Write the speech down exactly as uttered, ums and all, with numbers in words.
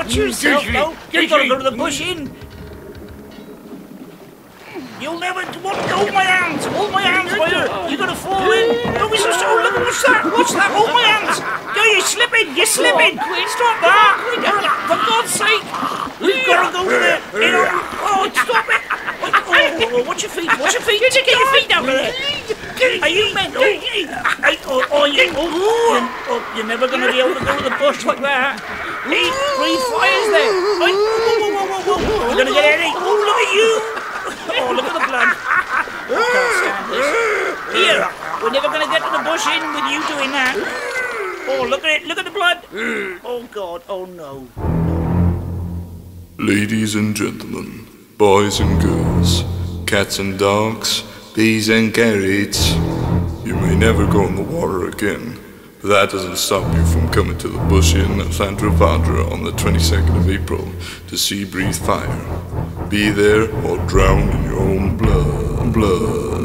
Watch yourself, though. You've got to go to the bush inn. You'll never... What? Hold my hands! Hold my hands, boy! You're going to fall in! Don't be so slow! Look, what's that? What's that? Hold my hands! Go, you're slipping! You're slipping! Stop that! For God's sake! We've got to go to the... You know, oh, stop it! Oh, oh, oh, watch your feet! Watch your feet! Get your feet out of there! Are you meant... Oh, oh, oh, you, oh, you're, oh, you're never going to be able to go to the bush like that! Hey, breathe fires there! Oh, whoa, whoa, whoa, whoa, whoa! You're going to get any... Oh, look at you! Oh, look at the blood. I can't stand this. Here, we're never going to get to the bush inn with you doing that. Oh, look at it. Look at the blood. Oh, God. Oh, no. Ladies and gentlemen, boys and girls, cats and dogs, bees and carrots, you may never go in the water again. But that doesn't stop you from coming to the bush inn at Santa Vadra on the twenty-second of April to see Breathe Fire. Be there or drown in your own blood. blood.